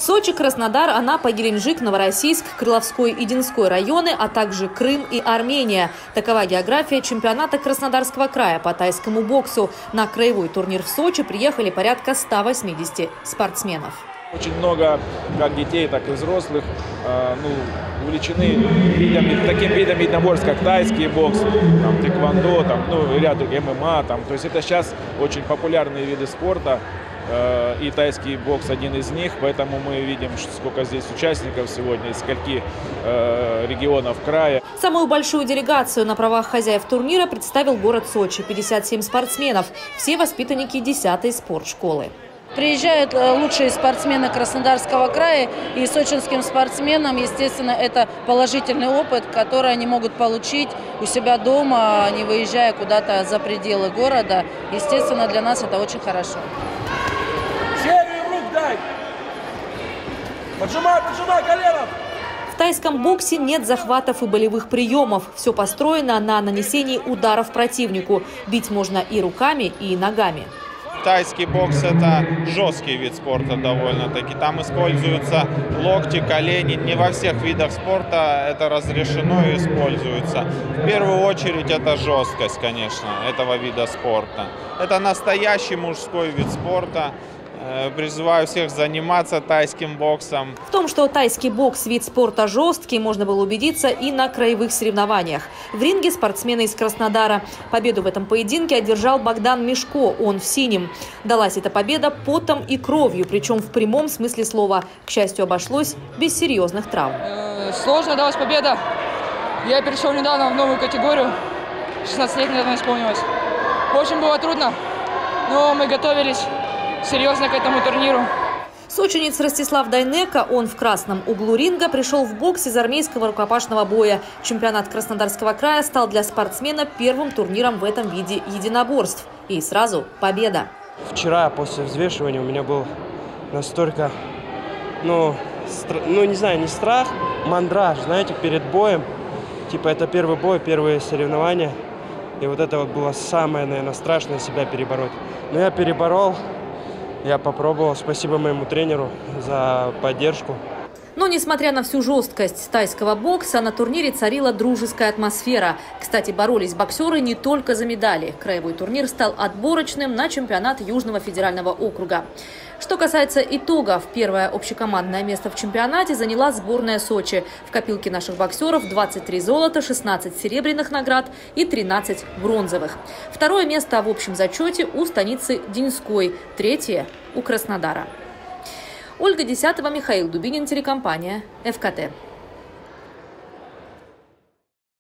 Сочи, Краснодар, Анапа, Геленджик, Новороссийск, Крыловской и Динской районы, а также Крым и Армения. Такова география чемпионата Краснодарского края по тайскому боксу. На краевой турнир в Сочи приехали порядка 180 спортсменов. Очень много как детей, так и взрослых увлечены таким видом единоборств, как тайский бокс, тэквондо, ряд ММА. То есть это сейчас очень популярные виды спорта. И тайский бокс один из них, поэтому мы видим, сколько здесь участников сегодня, из скольки регионов края. Самую большую делегацию на правах хозяев турнира представил город Сочи. 57 спортсменов, все воспитанники 10-й спортшколы. Приезжают лучшие спортсмены Краснодарского края, и сочинским спортсменам, естественно, это положительный опыт, который они могут получить у себя дома, не выезжая куда-то за пределы города. Естественно, для нас это очень хорошо. Серию в рук дай! Поджимай коленом! В тайском боксе нет захватов и болевых приемов. Все построено на нанесении ударов противнику. Бить можно и руками, и ногами. Тайский бокс – это жесткий вид спорта довольно-таки. Там используются локти, колени. Не во всех видах спорта это разрешено и используется. В первую очередь это жесткость, конечно, этого вида спорта. Это настоящий мужской вид спорта. Призываю всех заниматься тайским боксом. В том, что тайский бокс – вид спорта жесткий, можно было убедиться и на краевых соревнованиях. В ринге спортсмены из Краснодара. Победу в этом поединке одержал Богдан Мишко, он в синем. Далась эта победа потом и кровью, причем в прямом смысле слова. К счастью, обошлось без серьезных травм. Сложно далась победа. Я перешел недавно в новую категорию. 16 лет недавно исполнилось. Очень было трудно, но мы готовились серьезно к этому турниру. Сочинец Ростислав Дайнеко, он в красном углу ринга, пришел в бокс из армейского рукопашного боя. Чемпионат Краснодарского края стал для спортсмена первым турниром в этом виде единоборств. И сразу победа. Вчера после взвешивания у меня был настолько, не знаю, не страх, мандраж, знаете, перед боем. Типа это первый бой, первые соревнования. И вот это вот было самое, наверное, страшное себя перебороть. Но я переборол. Я попробовал. Спасибо моему тренеру за поддержку. Но, несмотря на всю жесткость тайского бокса, на турнире царила дружеская атмосфера. Кстати, боролись боксеры не только за медали. Краевой турнир стал отборочным на чемпионат Южного федерального округа. Что касается итогов, первое общекомандное место в чемпионате заняла сборная Сочи. В копилке наших боксеров 23 золота, 16 серебряных наград и 13 бронзовых. Второе место в общем зачете у станицы Динской, третье у Краснодара. Ольга Десятова, Михаил Дубинин, телекомпания ФКТ.